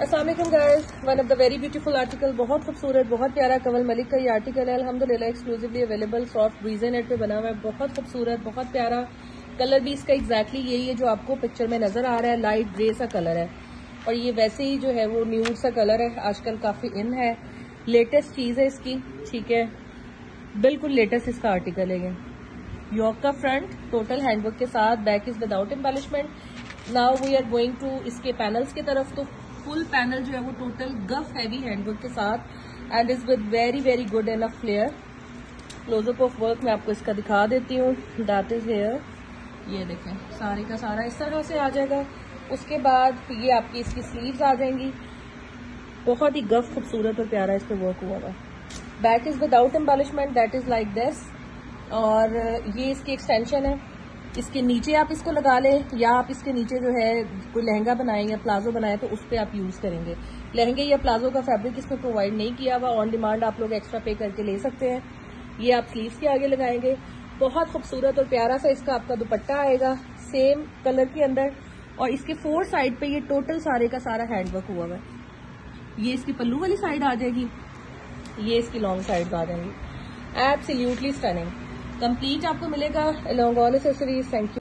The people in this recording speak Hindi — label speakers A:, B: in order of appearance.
A: अस्सलाम वालेकुम guys, one of the very beautiful article, बहुत खूबसूरत, बहुत प्यारा कवल मलिक का ये आर्टिकल है। अल्हम्दुलिल्लाह exclusively available, soft breeze net पे बना हुआ है, बहुत खूबसूरत, बहुत प्यारा। कलर भी इसका एग्जैक्टली यही है जो आपको पिक्चर में नजर आ रहा है, लाइट ग्रे सा कलर है और ये वैसे ही जो है वो न्यूड सा कलर है, आजकल काफी इन है, लेटेस्ट चीज है इसकी। ठीक है, बिल्कुल लेटेस्ट इसका आर्टिकल है। ये योक का फ्रंट टोटल हैंडवर्क के साथ, back is without embellishment. Now we are going to इसके पैनल्स की तरफ। तो फुल पैनल जो है वो टोटल गफ हैवी हैंडवर्क के साथ and is with very very good enough flare. Close up of work मैं आपको इसका दिखा देती हूँ, दैट इज हेयर। ये देखें, सारे का सारा इस तरह से आ जाएगा। उसके बाद ये आपकी इसकी स्लीव्स आ जाएंगी, बहुत ही गफ खूबसूरत और प्यारा इस पे वर्क हुआ हुआ। Back is without embellishment, that is like this. और ये इसकी एक्सटेंशन है, इसके नीचे आप इसको लगा लें या आप इसके नीचे जो है कोई लहंगा बनाए या प्लाजो बनाए तो उस पर आप यूज करेंगे। लहंगे या प्लाजो का फैब्रिक इसमें प्रोवाइड नहीं किया हुआ, ऑन डिमांड आप लोग एक्स्ट्रा पे करके ले सकते हैं। ये आप स्लीव्स के आगे लगाएंगे, बहुत खूबसूरत और प्यारा सा इसका आपका दुपट्टा आएगा सेम कलर के अंदर। और इसके फोर साइड पे ये टोटल सारे का सारा हैंडवर्क हुआ हुआ है। ये इसकी पल्लू वाली साइड आ जाएगी, ये इसकी लॉन्ग साइड आ जाएंगी। एब्सोल्युटली स्टनिंग, कंप्लीट आपको मिलेगा along all accessories. Thank you.